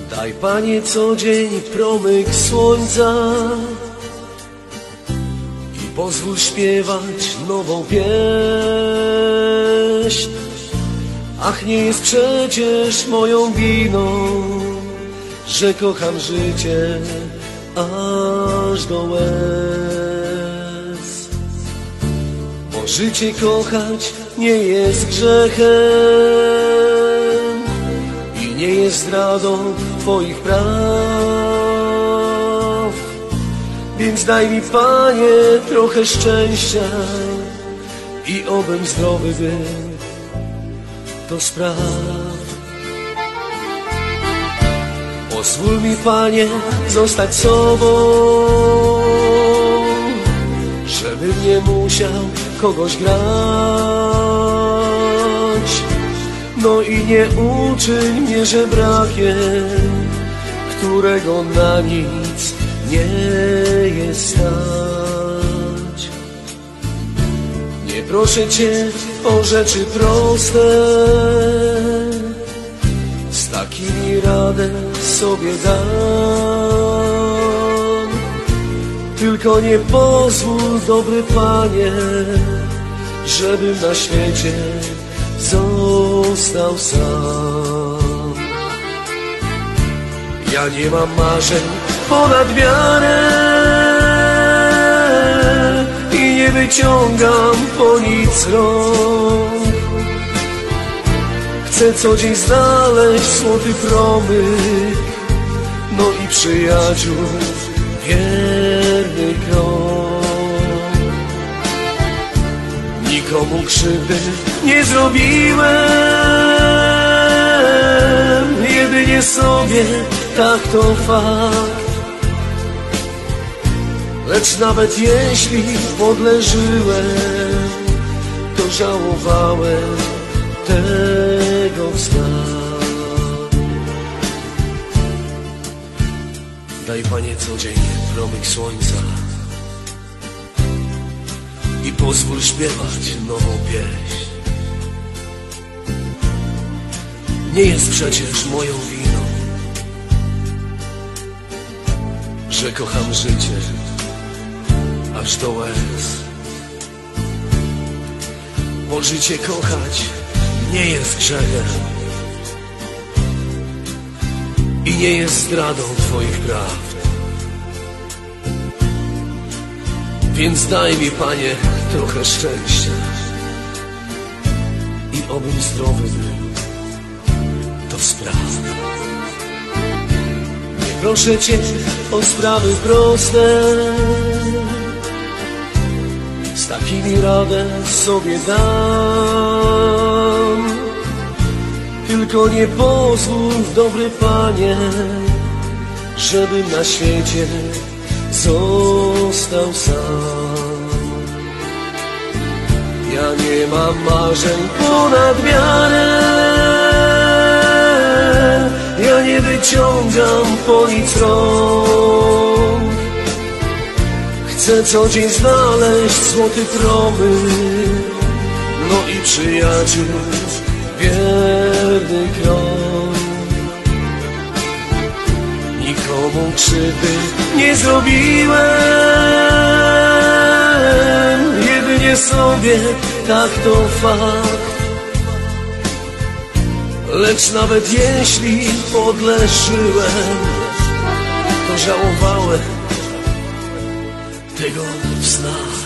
Daj, Panie, co dzień promyk słońca i pozwól śpiewać nową pieśń. Ach, nie jest przecież moją winą, że kocham życie aż do łez. Bo życie kochać nie jest grzechem i nie jest zdradą Twoich praw. Więc daj mi, Panie, trochę szczęścia i obym zdrowy był do spraw. Pozwól mi, Panie, zostać sobą, żebym nie musiał kogoś grać. No i nie uczyń mnie żebrakiem, którego na nic nie jest stać. Nie proszę Cię o rzeczy proste, z takimi radę sobie dam. Tylko nie pozwól, dobry Panie, żebym na świecie został sam. Ja nie mam marzeń ponad miarę i nie wyciągam po nic rąk. Chcę co dzień znaleźć złoty promyk, no i przyjaciół wierny krąg. Nikomu krzywdy nie zrobiłem, jedynie sobie, tak to fakt. Lecz nawet jeśli podleżyłem, to żałowałem tego w snach. Daj, Panie, co dzień promyk słońca i pozwól śpiewać nową pieśń. Nie jest przecież moją winą, że kocham życie aż do łez. Bo życie kochać nie jest grzechem i nie jest zdradą Twoich praw. Więc daj mi, Panie, trochę szczęścia i obym zdrowy był do spraw. Nie proszę Cię o sprawy proste, z takimi radę sobie dam. Tylko nie pozwól, dobry Panie, żebym na świecie został sam. Ja nie mam marzeń ponad miarę, ja nie wyciągam po nic rąk. Chcę co dzień znaleźć złoty promyk, no i przyjaciół wierny krąg. Nikomu krzywdy nie zrobiłem, jedynie sobie, tak to fakt. Lecz nawet jeśli podleżyłem, to żałowałem tego w snach.